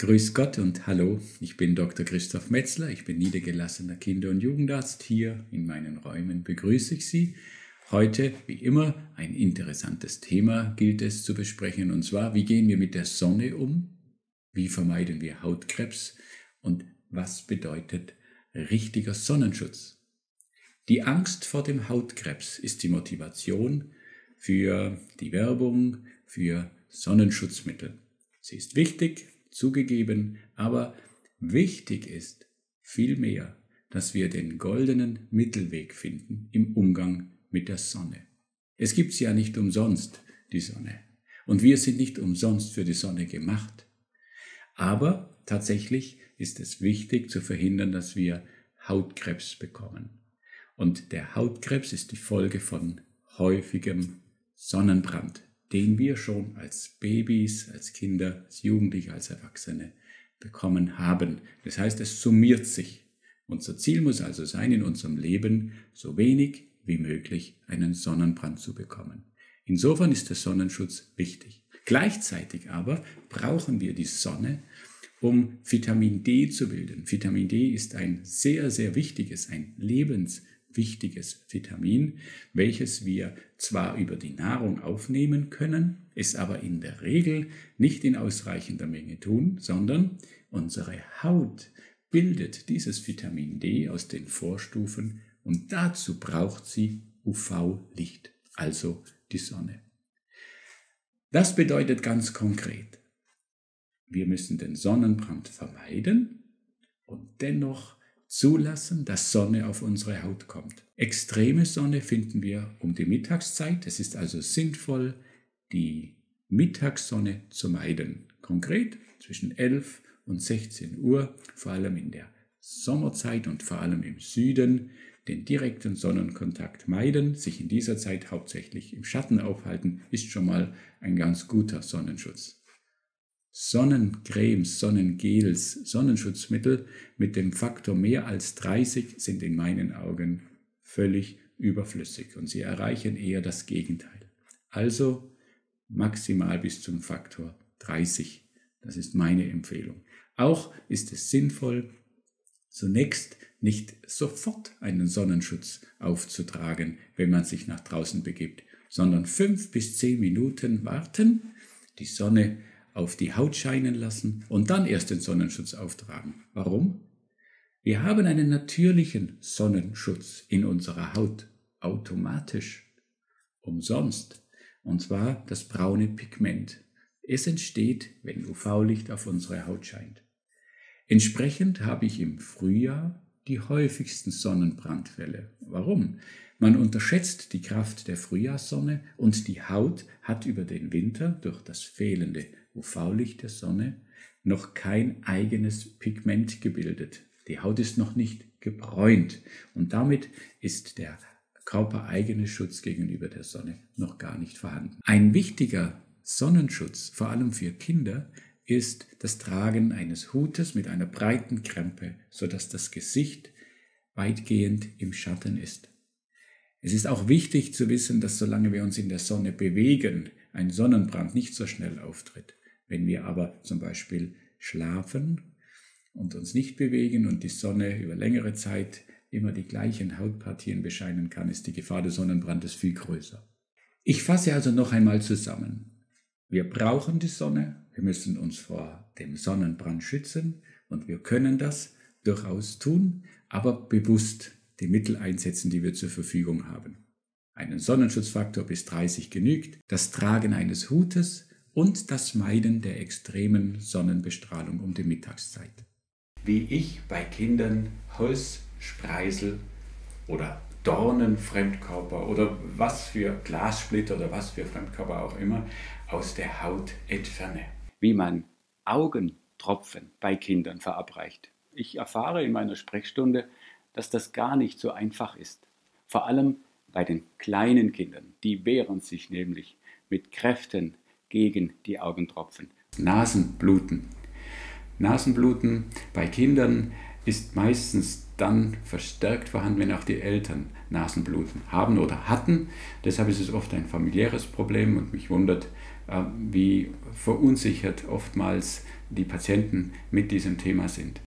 Grüß Gott und hallo, ich bin Dr. Christoph Metzler, ich bin niedergelassener Kinder- und Jugendarzt. Hier in meinen Räumen begrüße ich Sie. Heute, wie immer, ein interessantes Thema gilt es zu besprechen, und zwar, wie gehen wir mit der Sonne um, wie vermeiden wir Hautkrebs und was bedeutet richtiger Sonnenschutz. Die Angst vor dem Hautkrebs ist die Motivation für die Werbung für Sonnenschutzmittel. Sie ist wichtig, zugegeben, aber wichtig ist vielmehr, dass wir den goldenen Mittelweg finden im Umgang mit der Sonne. Es gibt sie ja nicht umsonst, die Sonne. Und wir sind nicht umsonst für die Sonne gemacht. Aber tatsächlich ist es wichtig zu verhindern, dass wir Hautkrebs bekommen. Und der Hautkrebs ist die Folge von häufigem Sonnenbrand, den wir schon als Babys, als Kinder, als Jugendliche, als Erwachsene bekommen haben. Das heißt, es summiert sich. Unser Ziel muss also sein, in unserem Leben so wenig wie möglich einen Sonnenbrand zu bekommen. Insofern ist der Sonnenschutz wichtig. Gleichzeitig aber brauchen wir die Sonne, um Vitamin D zu bilden. Vitamin D ist ein sehr, sehr wichtiges, ein lebenswichtiges Vitamin, welches wir zwar über die Nahrung aufnehmen können, es aber in der Regel nicht in ausreichender Menge tun, sondern unsere Haut bildet dieses Vitamin D aus den Vorstufen und dazu braucht sie UV-Licht, also die Sonne. Das bedeutet ganz konkret, wir müssen den Sonnenbrand vermeiden und dennoch zulassen, dass Sonne auf unsere Haut kommt. Extreme Sonne finden wir um die Mittagszeit. Es ist also sinnvoll, die Mittagssonne zu meiden. Konkret zwischen 11 und 16 Uhr, vor allem in der Sommerzeit und vor allem im Süden, den direkten Sonnenkontakt meiden, sich in dieser Zeit hauptsächlich im Schatten aufhalten, ist schon mal ein ganz guter Sonnenschutz. Sonnencremes, Sonnengels, Sonnenschutzmittel mit dem Faktor mehr als 30 sind in meinen Augen völlig überflüssig und sie erreichen eher das Gegenteil. Also maximal bis zum Faktor 30. Das ist meine Empfehlung. Auch ist es sinnvoll, zunächst nicht sofort einen Sonnenschutz aufzutragen, wenn man sich nach draußen begibt, sondern 5 bis 10 Minuten warten, die Sonne auf die Haut scheinen lassen und dann erst den Sonnenschutz auftragen. Warum? Wir haben einen natürlichen Sonnenschutz in unserer Haut, automatisch, umsonst, und zwar das braune Pigment. Es entsteht, wenn UV-Licht auf unsere Haut scheint. Entsprechend habe ich im Frühjahr die häufigsten Sonnenbrandfälle. Warum? Man unterschätzt die Kraft der Frühjahrssonne und die Haut hat über den Winter durch das fehlende UV-Licht der Sonne noch kein eigenes Pigment gebildet. Die Haut ist noch nicht gebräunt und damit ist der körpereigene Schutz gegenüber der Sonne noch gar nicht vorhanden. Ein wichtiger Sonnenschutz, vor allem für Kinder, ist das Tragen eines Hutes mit einer breiten Krempe, sodass das Gesicht weitgehend im Schatten ist. Es ist auch wichtig zu wissen, dass solange wir uns in der Sonne bewegen, ein Sonnenbrand nicht so schnell auftritt. Wenn wir aber zum Beispiel schlafen und uns nicht bewegen und die Sonne über längere Zeit immer die gleichen Hautpartien bescheinen kann, ist die Gefahr des Sonnenbrandes viel größer. Ich fasse also noch einmal zusammen. Wir brauchen die Sonne, wir müssen uns vor dem Sonnenbrand schützen und wir können das durchaus tun, aber bewusst die Mittel einsetzen, die wir zur Verfügung haben. Einen Sonnenschutzfaktor bis 30 genügt, das Tragen eines Hutes und das Meiden der extremen Sonnenbestrahlung um die Mittagszeit. Wie ich bei Kindern Holz, Spreisel oder Dornen, Fremdkörper oder was für Glassplitter oder was für Fremdkörper auch immer aus der Haut entferne. Wie man Augentropfen bei Kindern verabreicht. Ich erfahre in meiner Sprechstunde, dass das gar nicht so einfach ist. Vor allem bei den kleinen Kindern. Die wehren sich nämlich mit Kräften gegen die Augentropfen. Nasenbluten. Nasenbluten bei Kindern ist meistens dann verstärkt vorhanden, wenn auch die Eltern Nasenbluten haben oder hatten. Deshalb ist es oft ein familiäres Problem und mich wundert, wie verunsichert oftmals die Patienten mit diesem Thema sind.